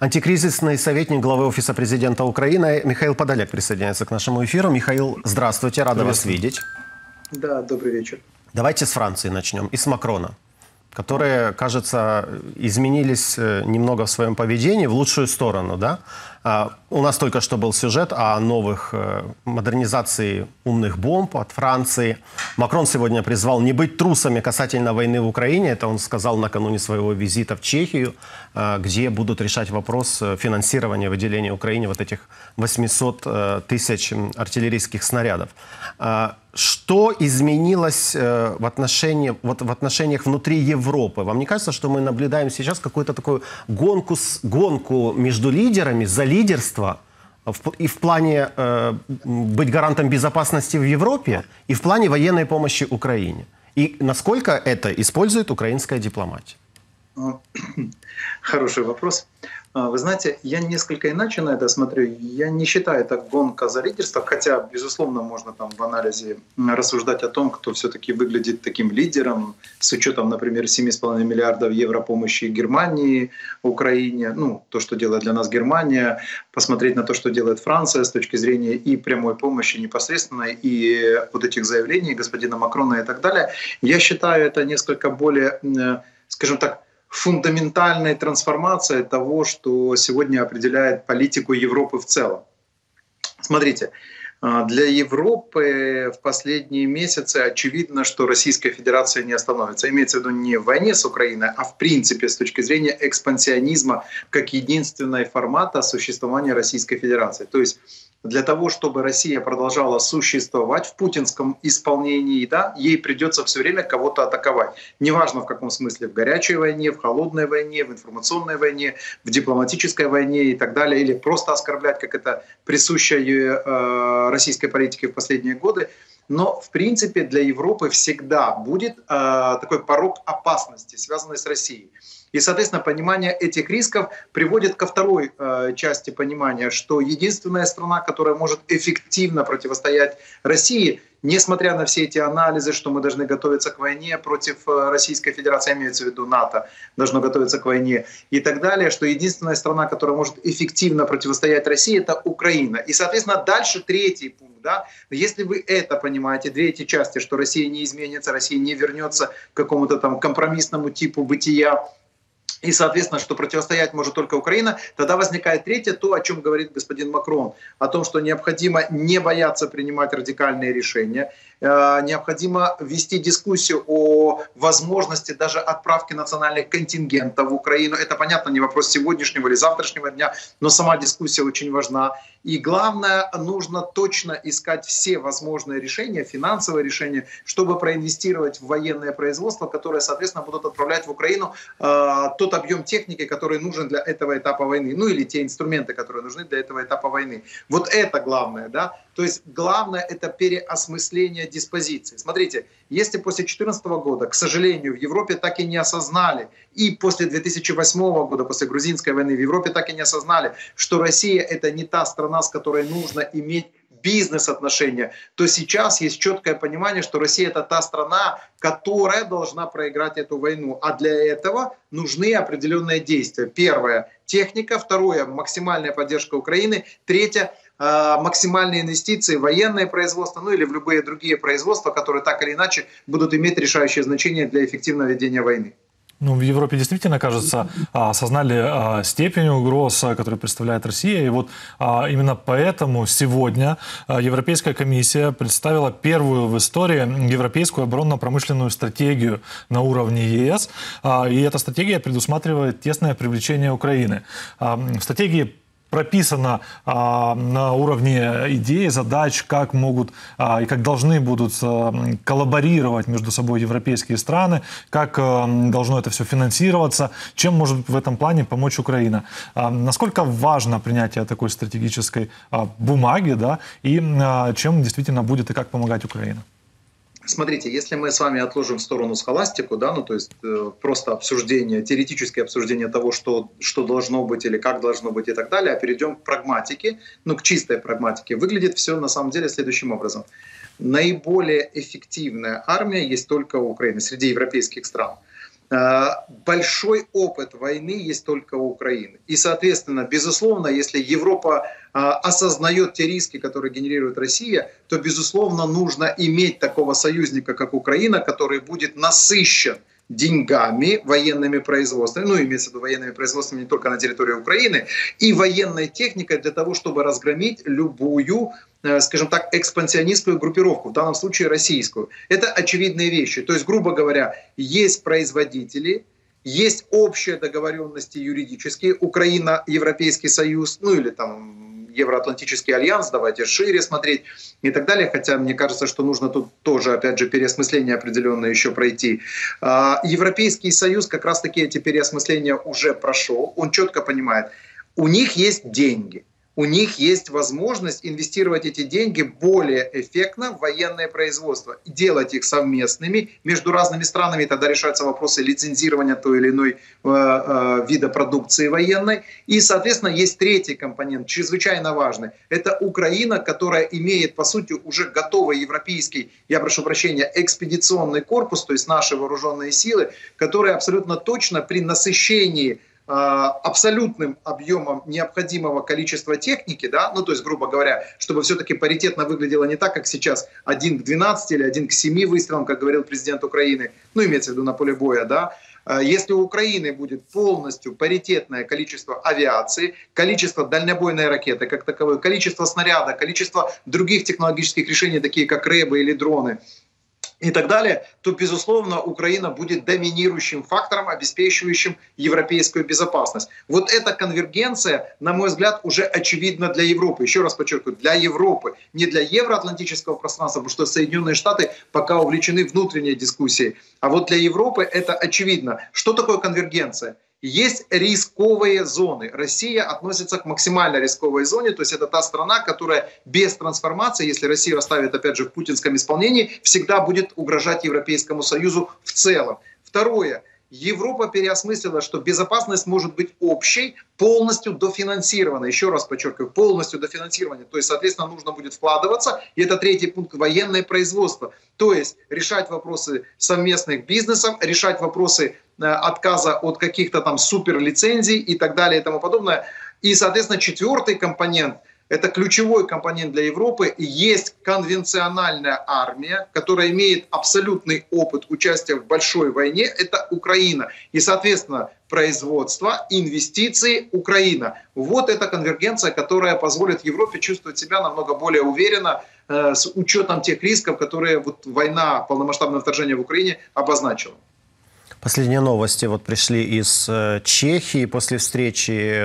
Антикризисный советник главы Офиса президента Украины Михаил Подоляк присоединяется к нашему эфиру. Михаил, здравствуйте, рада вас видеть. Да, добрый вечер. Давайте с Франции начнем и с Макрона, которые, кажется, изменились немного в своем поведении в лучшую сторону, да? У нас только что был сюжет о новых модернизации умных бомб от Франции. Макрон сегодня призвал не быть трусами касательно войны в Украине. Это он сказал накануне своего визита в Чехию, где будут решать вопрос финансирования выделения Украине вот этих 800 тысяч артиллерийских снарядов. Что изменилось в отношениях внутри Европы? Вам не кажется, что мы наблюдаем сейчас какую-то такую гонку между лидерами за лидерство и в плане быть гарантом безопасности в Европе, и в плане военной помощи Украине? И насколько это использует украинская дипломатия? Хороший вопрос. Вы знаете, я несколько иначе на это смотрю. Я не считаю это гонка за лидерство, хотя, безусловно, можно там в анализе рассуждать о том, кто все-таки выглядит таким лидером, с учетом, например, 7,5 миллиардов евро помощи Германии, Украине, ну, то, что делает для нас Германия, посмотреть на то, что делает Франция с точки зрения и прямой помощи непосредственной, и вот этих заявлений господина Макрона и так далее. Я считаю это несколько более, скажем так, фундаментальной трансформацией того, что сегодня определяет политику Европы в целом. Смотрите, для Европы в последние месяцы очевидно, что Российская Федерация не остановится. Имеется в виду не в войне с Украиной, а в принципе с точки зрения экспансионизма как единственного формата существования Российской Федерации. То есть для того, чтобы Россия продолжала существовать в путинском исполнении, да, ей придется все время кого-то атаковать. Неважно в каком смысле, в горячей войне, в холодной войне, в информационной войне, в дипломатической войне и так далее, или просто оскорблять, как это присуще российской политике в последние годы. Но, в принципе, для Европы всегда будет такой порог опасности, связанный с Россией. И, соответственно, понимание этих рисков приводит ко второй части понимания, что единственная страна, которая может эффективно противостоять России, несмотря на все эти анализы, что мы должны готовиться к войне против Российской Федерации, имеется в виду НАТО, должно готовиться к войне и так далее, что единственная страна, которая может эффективно противостоять России, это Украина. И, соответственно, дальше третий пункт. Да? Если вы это понимаете, две эти части, что Россия не изменится, Россия не вернется к какому-то там компромиссному типу бытия, и, соответственно, что противостоять может только Украина, тогда возникает третье, то, о чем говорит господин Макрон, о том, что необходимо не бояться принимать радикальные решения, необходимо вести дискуссию о возможности даже отправки национальных контингентов в Украину. Это, понятно, не вопрос сегодняшнего или завтрашнего дня, но сама дискуссия очень важна. И главное, нужно точно искать все возможные решения, финансовые решения, чтобы проинвестировать в военное производство, которое, соответственно, будут отправлять в Украину тот объем техники, который нужен для этого этапа войны, ну или те инструменты, которые нужны для этого этапа войны. Вот это главное, да. То есть главное — это переосмысление диспозиции. Смотрите, если после 2014 года, к сожалению, в Европе так и не осознали, и после 2008 года, после грузинской войны, в Европе так и не осознали, что Россия — это не та страна, с которой нужно иметь бизнес-отношения, то сейчас есть четкое понимание, что Россия — это та страна, которая должна проиграть эту войну. А для этого нужны определенные действия. Первое — техника. Второе — максимальная поддержка Украины. Третье — максимальные инвестиции в военное производство, ну или в любые другие производства, которые так или иначе будут иметь решающее значение для эффективного ведения войны. Ну, в Европе действительно, кажется, осознали степень угроз, которую представляет Россия. И вот именно поэтому сегодня Европейская комиссия представила первую в истории европейскую оборонно-промышленную стратегию на уровне ЕС. И эта стратегия предусматривает тесное привлечение Украины. В стратегии прописано на уровне идей, задач, как могут и как должны будут коллаборировать между собой европейские страны, как должно это все финансироваться, чем может в этом плане помочь Украина. Насколько важно принятие такой стратегической бумаги, да, и чем действительно будет и как помогать Украина? Смотрите, если мы с вами отложим в сторону схоластику, да, ну то есть просто обсуждение, теоретическое обсуждение того, что должно быть или как должно быть и так далее, а перейдем к прагматике, ну к чистой прагматике, выглядит все на самом деле следующим образом. Наиболее эффективная армия есть только у Украины среди европейских стран. Большой опыт войны есть только у Украины. И, соответственно, безусловно, если Европа осознает те риски, которые генерирует Россия, то, безусловно, нужно иметь такого союзника, как Украина, который будет насыщен деньгами, военными производствами, ну, имеется в виду военными производствами не только на территории Украины, и военной техникой для того, чтобы разгромить любую, скажем так, экспансионистскую группировку, в данном случае российскую. Это очевидные вещи. То есть, грубо говоря, есть производители, есть общие договоренности юридические, Украина, Европейский Союз, ну или там Евроатлантический альянс, давайте шире смотреть и так далее. Хотя мне кажется, что нужно тут тоже, опять же, переосмысление определенное еще пройти. Европейский Союз как раз-таки эти переосмысления уже прошел. Он четко понимает, у них есть деньги. У них есть возможность инвестировать эти деньги более эффектно в военное производство, делать их совместными между разными странами, тогда решаются вопросы лицензирования той или иной вида продукции военной. И, соответственно, есть третий компонент, чрезвычайно важный. Это Украина, которая имеет, по сути, уже готовый европейский, я прошу прощения, экспедиционный корпус, то есть наши вооруженные силы, которые абсолютно точно при насыщении абсолютным объемом необходимого количества техники, да, ну то есть, грубо говоря, чтобы все-таки паритетно выглядело не так, как сейчас 1 к 12 или 1 к 7 выстрелам, как говорил президент Украины, ну имеется в виду на поле боя, да. Если у Украины будет полностью паритетное количество авиации, количество дальнобойной ракеты как таковой, количество снаряда, количество других технологических решений, такие как рэбы или дроны, и так далее, то, безусловно, Украина будет доминирующим фактором, обеспечивающим европейскую безопасность. Вот эта конвергенция, на мой взгляд, уже очевидна для Европы. Еще раз подчеркиваю, для Европы, не для евроатлантического пространства, потому что Соединенные Штаты пока увлечены внутренней дискуссией. А вот для Европы это очевидно. Что такое конвергенция? Есть рисковые зоны. Россия относится к максимально рисковой зоне, то есть это та страна, которая без трансформации, если Россия оставит, опять же, в путинском исполнении, всегда будет угрожать Европейскому Союзу в целом. Второе. Европа переосмыслила, что безопасность может быть общей, полностью дофинансирована. Еще раз подчеркиваю, полностью дофинансирована. То есть, соответственно, нужно будет вкладываться. И это третий пункт — военное производство. То есть решать вопросы совместных бизнесов, решать вопросы отказа от каких-то там суперлицензий и так далее и тому подобное. И, соответственно, четвертый компонент — это ключевой компонент для Европы. Есть конвенциональная армия, которая имеет абсолютный опыт участия в большой войне. Это Украина. И, соответственно, производство, инвестиции, Украина. Вот эта конвергенция, которая позволит Европе чувствовать себя намного более уверенно с учетом тех рисков, которые вот война, полномасштабное вторжение в Украине обозначила. Последние новости вот пришли из Чехии после встречи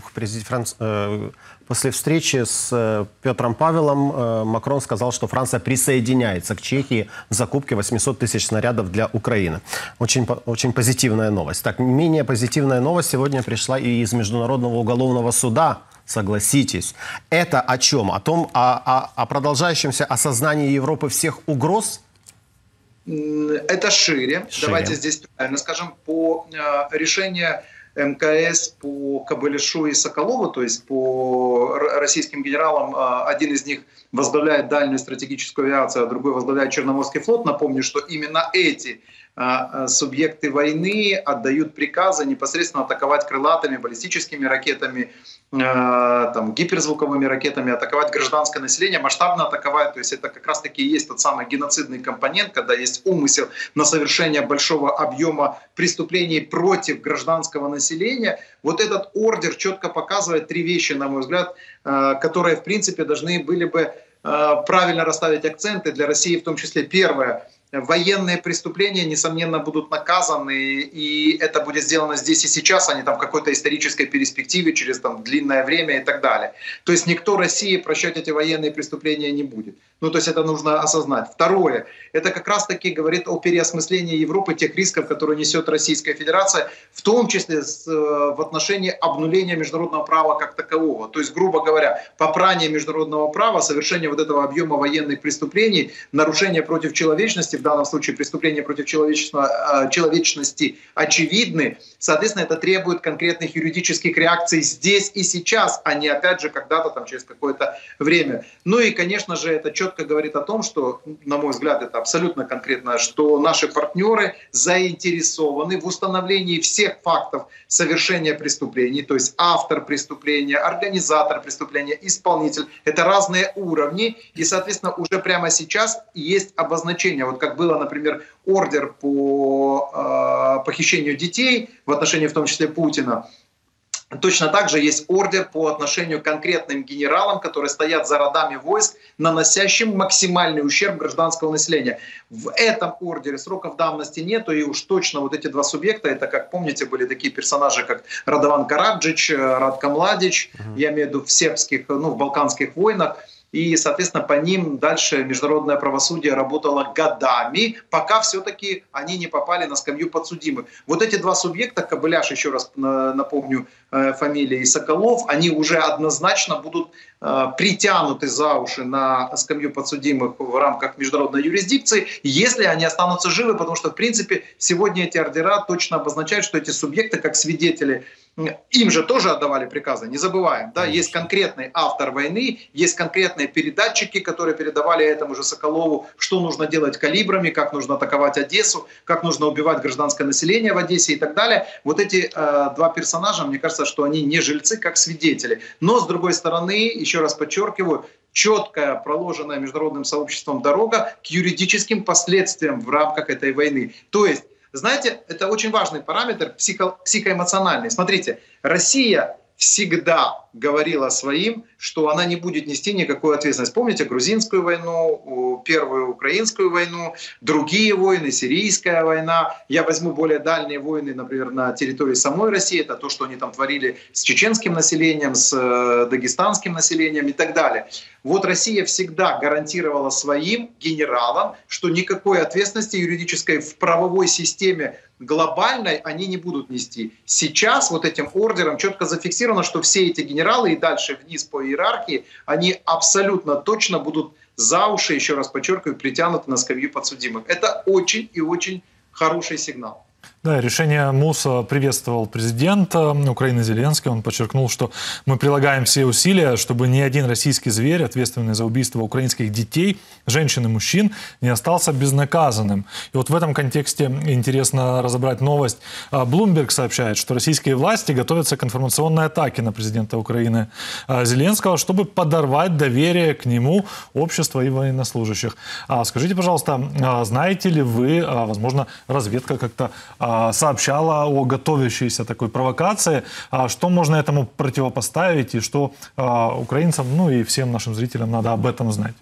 после встречи с Петром Павелом. Макрон сказал, что Франция присоединяется к Чехии в закупке 800 тысяч снарядов для Украины. Очень позитивная новость. Так, менее позитивная новость сегодня пришла и из Международного уголовного суда. Согласитесь. Это о чем? О продолжающемся осознании Европы всех угроз? Это шире. Давайте здесь правильно скажем. По решению МКС по Кобылишу и Соколову, то есть по российским генералам, один из них возглавляет дальнюю стратегическую авиацию, а другой возглавляет Черноморский флот. Напомню, что именно эти субъекты войны отдают приказы непосредственно атаковать крылатыми, баллистическими ракетами, там, гиперзвуковыми ракетами, атаковать гражданское население, масштабно атаковать. То есть это как раз-таки и есть тот самый геноцидный компонент, когда есть умысел на совершение большого объема преступлений против гражданского населения. Вот этот ордер четко показывает три вещи, на мой взгляд, которые, в принципе, должны были бы правильно расставить акценты для России, в том числе. Первое. Военные преступления, несомненно, будут наказаны, и это будет сделано здесь и сейчас, а не там в какой-то исторической перспективе, через там длинное время и так далее. То есть никто России прощать эти военные преступления не будет. Ну, то есть это нужно осознать. Второе, это как раз-таки говорит о переосмыслении Европы, тех рисков, которые несет Российская Федерация, в том числе в отношении обнуления международного права как такового. То есть, грубо говоря, попрание международного права, совершение вот этого объема военных преступлений, нарушение против человечности данном случае преступления против человечности очевидны, соответственно, это требует конкретных юридических реакций здесь и сейчас, а не, опять же, когда-то там через какое-то время. Ну и, конечно же, это четко говорит о том, что, на мой взгляд, это абсолютно конкретно, что наши партнеры заинтересованы в установлении всех фактов совершения преступлений, то есть автор преступления, организатор преступления, исполнитель. Это разные уровни, и, соответственно, уже прямо сейчас есть обозначение. Вот как было, например, ордер по похищению детей в отношении, в том числе, Путина. Точно так же есть ордер по отношению к конкретным генералам, которые стоят за родами войск, наносящим максимальный ущерб гражданского населения. В этом ордере сроков давности нету, и уж точно вот эти два субъекта, это, как помните, были такие персонажи, как Радован Караджич, Радко Младич, я имею в виду в сербских, в балканских войнах. И, соответственно, по ним дальше международное правосудие работало годами, пока все-таки они не попали на скамью подсудимых. Вот эти два субъекта, Кобыляш, еще раз напомню, фамилия, и Соколов, они уже однозначно будут притянуты за уши на скамью подсудимых в рамках международной юрисдикции, если они останутся живы, потому что, в принципе, сегодня эти ордера точно обозначают, что эти субъекты, как свидетели, им же тоже отдавали приказы, не забываем. Да? Есть конкретный автор войны, есть конкретные передатчики, которые передавали этому же Соколову, что нужно делать калибрами, как нужно атаковать Одессу, как нужно убивать гражданское население в Одессе и так далее. Вот эти два персонажа, мне кажется, что они не жильцы, как свидетели. Но, с другой стороны, еще раз подчеркиваю, четкая, проложенная международным сообществом дорога к юридическим последствиям в рамках этой войны. То есть, знаете, это очень важный параметр психоэмоциональный. Смотрите, Россия всегда говорила своим, что она не будет нести никакую ответственность. Помните грузинскую войну, первую украинскую войну, другие войны, сирийская война. Я возьму более дальние войны, например, на территории самой России. Это то, что они там творили с чеченским населением, с дагестанским населением и так далее. Вот Россия всегда гарантировала своим генералам, что никакой ответственности юридической в правовой системе глобальной они не будут нести. Сейчас вот этим ордером четко зафиксировано, что все эти генералы и дальше вниз по иерархии, они абсолютно точно будут за уши, еще раз подчеркиваю, притянуты на скамью подсудимых. Это очень и очень хороший сигнал. Да, решение МУС приветствовал президент Украины Зеленский. Он подчеркнул, что мы прилагаем все усилия, чтобы ни один российский зверь, ответственный за убийство украинских детей, женщин и мужчин, не остался безнаказанным. И вот в этом контексте интересно разобрать новость. Bloomberg сообщает, что российские власти готовятся к информационной атаке на президента Украины Зеленского, чтобы подорвать доверие к нему общества и военнослужащих. Скажите, пожалуйста, знаете ли вы, возможно, разведка как-то сообщала о готовящейся такой провокации. Что можно этому противопоставить и что украинцам, и всем нашим зрителям надо об этом знать?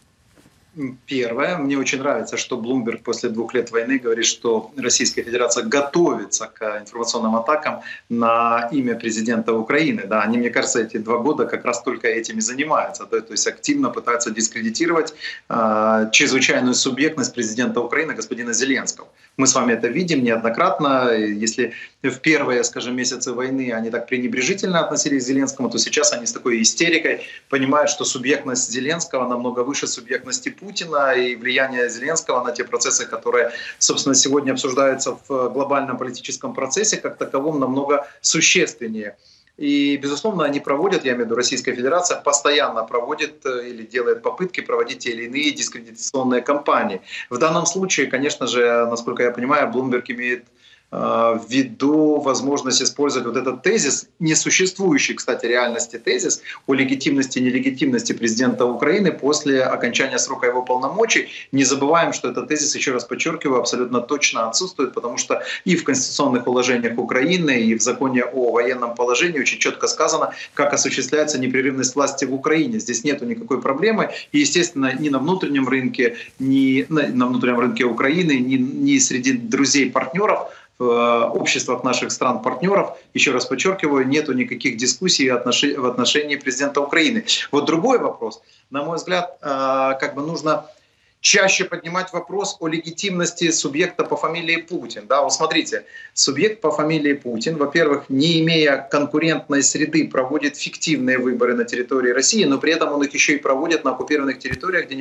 Первое, мне очень нравится, что Bloomberg после 2 лет войны говорит, что Российская Федерация готовится к информационным атакам на имя президента Украины. Да, они, мне кажется, эти 2 года как раз только этим и занимаются. То есть активно пытаются дискредитировать чрезвычайную субъектность президента Украины, господина Зеленского. Мы с вами это видим неоднократно. Если в первые, скажем, месяцы войны они так пренебрежительно относились к Зеленскому, то сейчас они с такой истерикой понимают, что субъектность Зеленского намного выше субъектности Путина и влияние Зеленского на те процессы, которые, собственно, сегодня обсуждаются в глобальном политическом процессе, как таковом намного существеннее. И, безусловно, они проводят, я имею в виду Российская Федерация, постоянно проводит или делает попытки проводить те или иные дискредитационные кампании. В данном случае, конечно же, насколько я понимаю, Bloomberg имеет в виду возможность использовать вот этот тезис, несуществующий, кстати, реальности тезис о легитимности и нелегитимности президента Украины после окончания срока его полномочий. Не забываем, что этот тезис, еще раз подчеркиваю, абсолютно точно отсутствует, потому что и в конституционных уложениях Украины, и в законе о военном положении очень четко сказано, как осуществляется непрерывность власти в Украине. Здесь нету никакой проблемы. И, естественно, ни на внутреннем рынке, ни на внутреннем рынке Украины, ни среди друзей-партнеров в обществах наших стран-партнеров, еще раз подчеркиваю, нету никаких дискуссий в отношении президента Украины. Вот другой вопрос. На мой взгляд, нужно чаще поднимать вопрос о легитимности субъекта по фамилии Путин. Да, вот смотрите, субъект по фамилии Путин, во-первых, не имея конкурентной среды, проводит фиктивные выборы на территории России, но при этом он их еще и проводит на оккупированных территориях, где непосредственно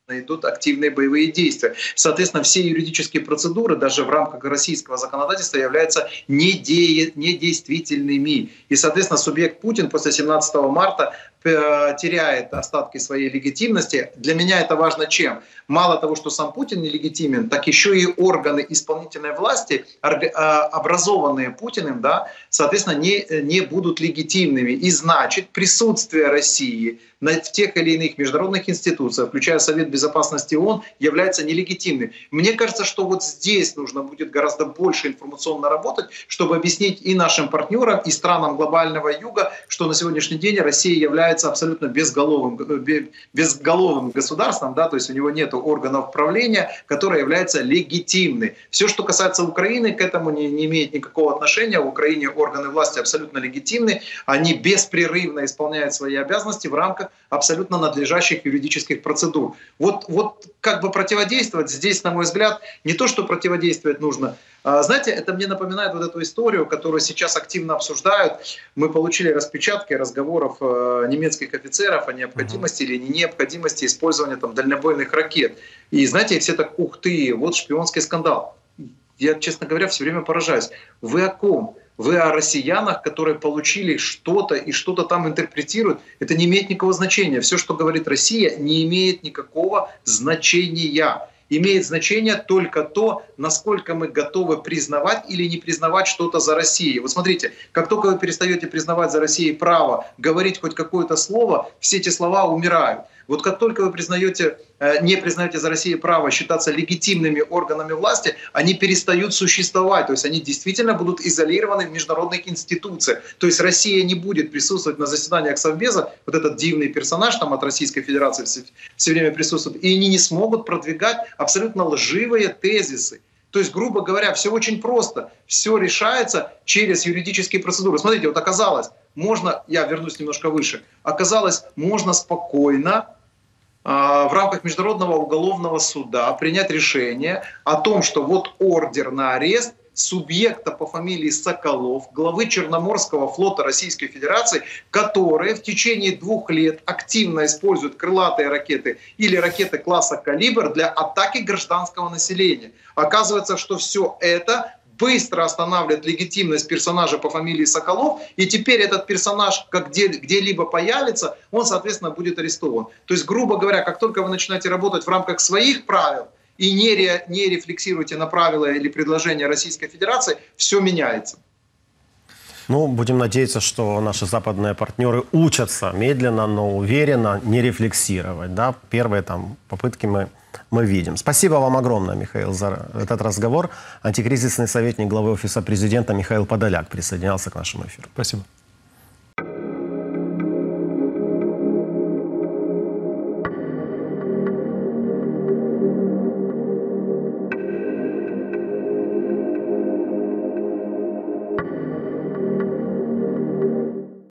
идут активные боевые действия. Соответственно, все юридические процедуры даже в рамках российского законодательства являются недействительными. И, соответственно, субъект Путин после 17 марта теряет остатки своей легитимности. Для меня это важно чем? Мало того, что сам Путин нелегитимен, так еще и органы исполнительной власти, образованные Путиным, да, соответственно, не будут легитимными. И значит, присутствие России в тех или иных международных институциях, включая Совет Безопасности ООН, является нелегитимным. Мне кажется, что вот здесь нужно будет гораздо больше информационно работать, чтобы объяснить и нашим партнерам, и странам глобального юга, что на сегодняшний день Россия является абсолютно безголовым государством, да, то есть у него нет органов правления, которые являются легитимны. Все, что касается Украины, к этому не имеет никакого отношения. В Украине органы власти абсолютно легитимны, они беспрерывно исполняют свои обязанности в рамках абсолютно надлежащих юридических процедур. Вот как бы противодействовать здесь, на мой взгляд, не то, что противодействовать нужно. Знаете, это мне напоминает вот эту историю, которую сейчас активно обсуждают. Мы получили распечатки разговоров немецких офицеров о необходимости или необходимости использования там дальнобойных ракет. И знаете, все так, ух ты, вот шпионский скандал. Я, честно говоря, все время поражаюсь. Вы о ком? Вы о россиянах, которые получили что-то и что-то там интерпретируют. Это не имеет никакого значения. Все, что говорит Россия, не имеет никакого значения. Имеет значение только то, насколько мы готовы признавать или не признавать что-то за Россией. Вот смотрите, как только вы перестаете признавать за Россией право говорить хоть какое-то слово, все эти слова умирают. Вот как только вы не признаете за Россией право считаться легитимными органами власти, они перестают существовать. То есть они действительно будут изолированы в международных институциях. То есть Россия не будет присутствовать на заседаниях Совбеза, вот этот дивный персонаж там от Российской Федерации все время присутствует, и они не смогут продвигать абсолютно лживые тезисы. То есть, грубо говоря, все очень просто. Все решается через юридические процедуры. Смотрите, вот оказалось, я вернусь немножко выше, оказалось, можно спокойно в рамках Международного уголовного суда принять решение о том, что вот ордер на арест субъекта по фамилии Соколов, главы Черноморского флота Российской Федерации, которые в течение 2 лет активно используют крылатые ракеты или ракеты класса «Калибр» для атаки гражданского населения. Оказывается, что все это быстро останавливает легитимность персонажа по фамилии Соколов, и теперь этот персонаж где-либо появится, он, соответственно, будет арестован. То есть, грубо говоря, как только вы начинаете работать в рамках своих правил и не рефлексируете на правила или предложения Российской Федерации, все меняется. Ну, будем надеяться, что наши западные партнеры учатся медленно, но уверенно не рефлексировать. Да? Первые там попытки мы видим. Спасибо вам огромное, Михаил, за этот разговор. Антикризисный советник главы Офиса президента Михаил Подоляк присоединялся к нашему эфиру. Спасибо.